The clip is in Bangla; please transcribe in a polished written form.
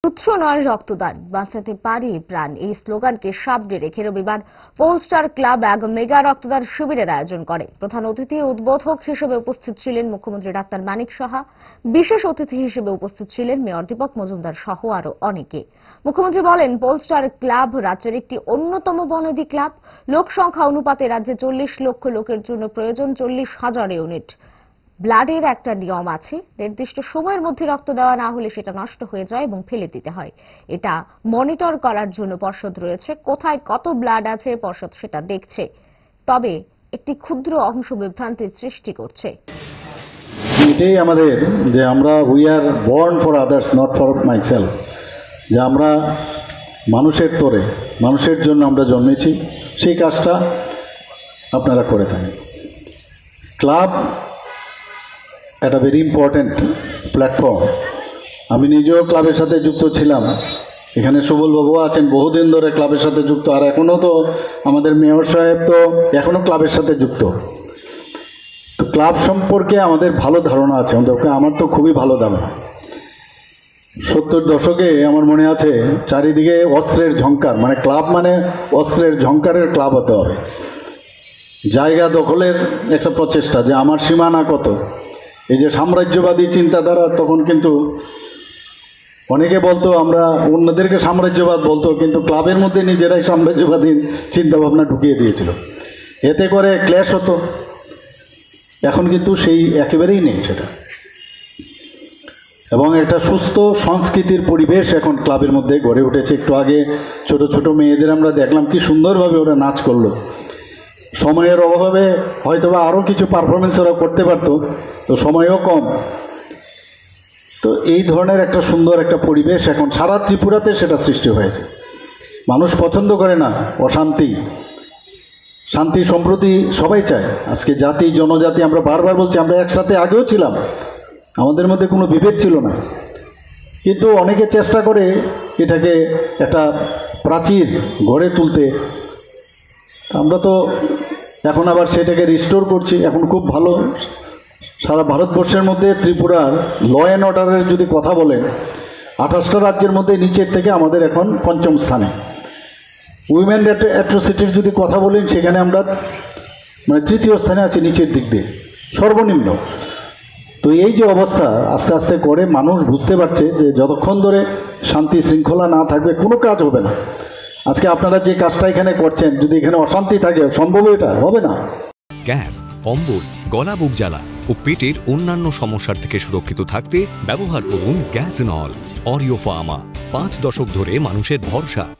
তুচ্ছ নয় রক্তদান, বাঁচাতে পারি প্রাণ, এই স্লোগানকে সামনে রেখে রবিবার পোলস্টার ক্লাব এক মেগা রক্তদান শিবিরের আয়োজন করে। প্রধান অতিথি উদ্বোধক হিসেবে উপস্থিত ছিলেন মুখ্যমন্ত্রী ডাক্তার মানিক সাহা। বিশেষ অতিথি হিসেবে উপস্থিত ছিলেন মেয়র দীপক মজুমদার সহ আরো অনেকে। মুখ্যমন্ত্রী বলেন, পোলস্টার ক্লাব রাজ্যের একটি অন্যতম বনেদি ক্লাব। লোক সংখ্যা অনুপাতে রাজ্যে 40 লক্ষ লোকের জন্য প্রয়োজন 40,000 ইউনিট। ব্লাডের একটা নিয়ম আছে, নির্দিষ্ট সময়ের মধ্যে রক্ত দেওয়া না হলে সেটা নষ্ট হয়ে যায় এবং ফেলে দিতে হয়। এটা মনিটর করার জন্য পর্ষদ রয়েছে, কোথায় কত ব্লাড আছে পর্ষদ সেটা দেখছে। তবে একটি ক্ষুদ্র অংশ বিভ্রান্তির সৃষ্টি করছে। এটাই আমাদের যে আমরা we are born for others, not for myself, যে আমরা মানুষের তরে, মানুষের জন্য আমরা জন্মেছি, সেই কাজটা আপনারা করে থাকেন। ক্লাব একটা ভেরি ইম্পর্ট্যান্ট প্ল্যাটফর্ম। আমি নিজেও ক্লাবের সাথে যুক্ত ছিলাম, এখানে সুবলবাবু আছেন, বহুদিন ধরে ক্লাবের সাথে যুক্ত, আর এখনও তো আমাদের মেয়র সাহেব তো এখনও ক্লাবের সাথে যুক্ত। তো ক্লাব সম্পর্কে আমাদের ভালো ধারণা আছে, আমার তো খুবই ভালো ধারণা। 70 দশকে আমার মনে আছে চারিদিকে অস্ত্রের ঝংকার, মানে ক্লাব মানে অস্ত্রের ঝংকারের ক্লাব হতে হবে। জায়গা দখলের একটা প্রচেষ্টা, যে আমার সীমানা কত, এই যে সাম্রাজ্যবাদী চিন্তাধারা, তখন কিন্তু অনেকে বলতো আমরা অন্যদেরকে সাম্রাজ্যবাদ বলতো, কিন্তু ক্লাবের মধ্যে নিজেরাই সাম্রাজ্যবাদী চিন্তাভাবনা ঢুকিয়ে দিয়েছিল, এতে করে ক্লেশ হতো। এখন কিন্তু সেই একেবারেই নেই সেটা, এবং একটা সুস্থ সংস্কৃতির পরিবেশ এখন ক্লাবের মধ্যে গড়ে উঠেছে। একটু আগে ছোট ছোট মেয়েদের আমরা দেখলাম কি সুন্দরভাবে ওরা নাচ করলো। সময়ের অভাবে হয়তোবা আরও কিছু পারফরমেন্স ওরা করতে পারতো, তো সময়ও কম। তো এই ধরনের একটা সুন্দর একটা পরিবেশ এখন সারা ত্রিপুরাতে সেটা সৃষ্টি হয়েছে। মানুষ পছন্দ করে না অশান্তি, শান্তি সম্প্রতি সবাই চায়। আজকে জাতি জনজাতি আমরা বারবার বলছি, আমরা একসাথে আগেও ছিলাম, আমাদের মধ্যে কোনো বিভেদ ছিল না, কিন্তু অনেকে চেষ্টা করে এটাকে একটা প্রাচীর গড়ে তুলতে। আমরা তো এখন আবার সেটাকে রিস্টোর করছি, এখন খুব ভালো। সারা ভারতবর্ষের মধ্যে ত্রিপুরার ল অ্যান্ড অর্ডারের যদি কথা বলেন, 28টা রাজ্যের মধ্যে নিচের থেকে আমাদের এখন 5ম স্থানে। উইমেন অ্যাট্রোসিটির যদি কথা বলেন, সেখানে আমরা মানে 3য় স্থানে আছি নিচের দিক দিয়ে, সর্বনিম্ন। তো এই যে অবস্থা আস্তে আস্তে করে মানুষ বুঝতে পারছে যে যতক্ষণ ধরে শান্তি শৃঙ্খলা না থাকবে কোনো কাজ হবে না। আজকে আপনারা যে কাজটা এখানে করছেন, যদি এখানে অশান্তি থাকে, সম্ভব এটা হবে না। গ্যাস, অম্বল, গলা বুক জ্বালা ও পেটের অন্যান্য সমস্যার থেকে সুরক্ষিত থাকতে ব্যবহার করুন গ্যাসনল। অরিও ফার্মা, 5 দশক ধরে মানুষের ভরসা।